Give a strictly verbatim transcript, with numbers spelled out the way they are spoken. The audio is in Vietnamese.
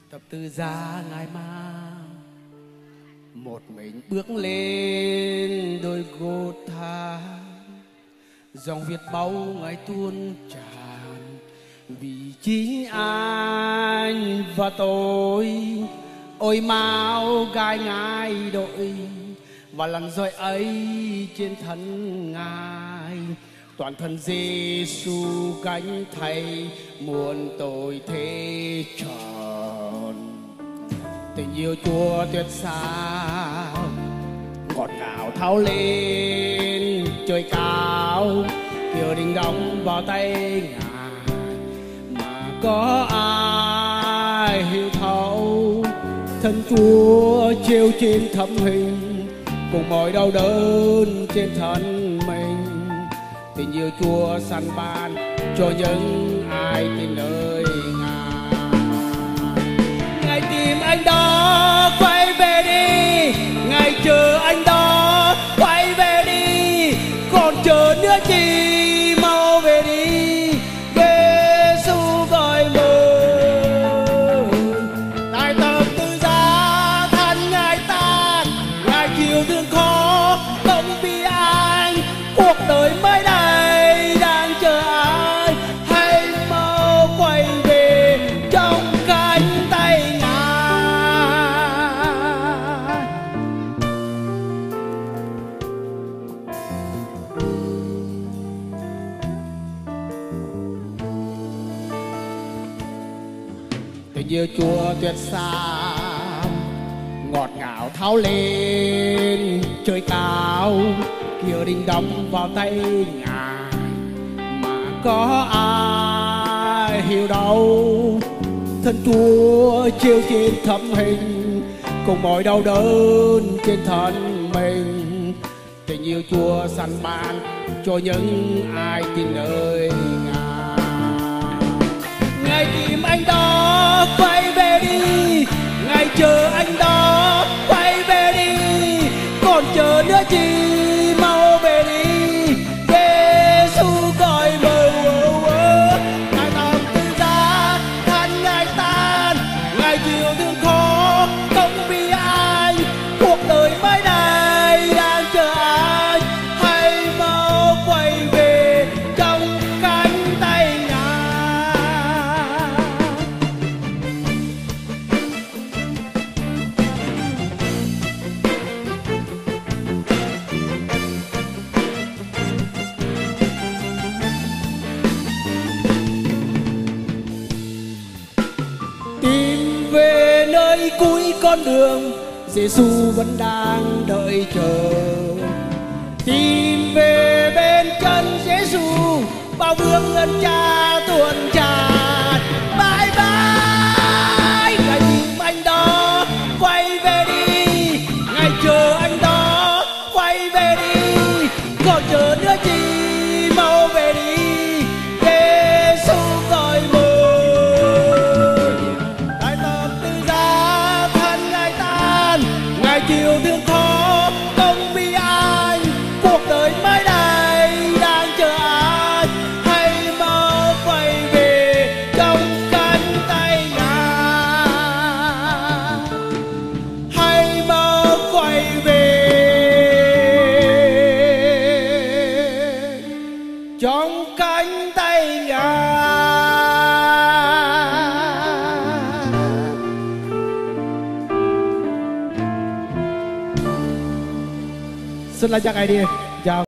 Thập tự giá ngài mang một mình bước lên đôi Gô-tha, dòng Việt báu ngài tuôn tràn vì chính anh và tôi. Ôi máu gai ngài đội và lần roi ấy trên thân ngài, toàn thân Giêsu gánh thay muôn tội thế tròn. Tình yêu Chúa tuyệt sao ngọt ngào thao lên trời cao, kiều đình đóng vào tay ngài mà có ai hiểu thấu. Thân Chúa chiêu trên thấm hình cùng mọi đau đớn trên thân mình. Tình yêu Chúa săn ban cho những ai tin nơi ngài. Ngài tìm anh đó quay về đi, ngài chờ anh đó quay về đi, còn chờ nữa chi mau về đi. Giêsu gọi mời, tại thập tự giá thân ngài tan, ngài chịu thương khó không vì anh, cuộc đời mới đây đang chờ anh. Hãy mau quay về trong cánh tay ngài. Tình yêu Chúa tuyệt sao ngọt ngào tháo lên trời cao, kiều đình đóng vào tay ngài mà có ai hiểu đâu. Thân Chúa chiêu trên thấm hình cùng mọi đau đớn trên thân mình. Tình yêu Chúa săn ban cho những ai tin nơi ngài. Ngài tìm anh đó quay về đi, ngài chờ anh đó quay về đi, còn chờ nữa chi mau về đi. Giêsu gọi mời, ngài thập tự giá thân ngài tan, ngài chịu thương khó không vì anh, cuộc đời mới đây đang chờ anh. Hãy mau quay về trong cánh tay ngài. Tìm về nơi cuối con đường, Giêsu vẫn đang đợi chờ. Tìm về bên chân Giêsu, bao vương ơn Cha tuôn tràn. Bye bye, ngài tìm anh đó quay về đi, ngài chờ anh đó quay về đi, còn chờ nữa chi mau về đi. Giêsu gọi mời, tại thập tự giá thân ngài tan, ngài chịu thương khó không vì anh, cuộc đời mới đây đang chờ anh. Hãy mau quay về trong cánh tay ngài. Hãy mau quay về trong cánh tay ngài. Xin lại chắc ai đi.